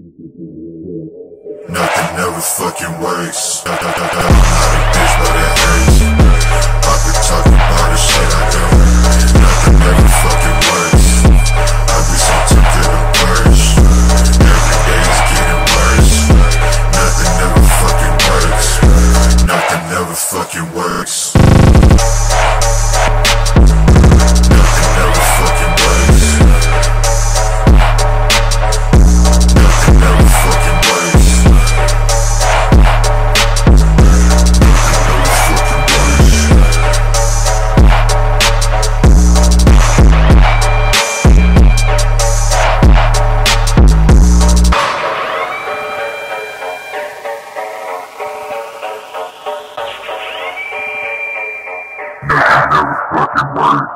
Nothing ever fucking works. I'm not a bitch, but it hurts. I could talk about the shit I do. Nothing ever fucking works. I be so tempted to purge. Every day is getting worse. Nothing ever fucking works. Nothing ever fucking works. Nothing ever fucking works. Nothing ever fucking works. Nothing ever fucking works.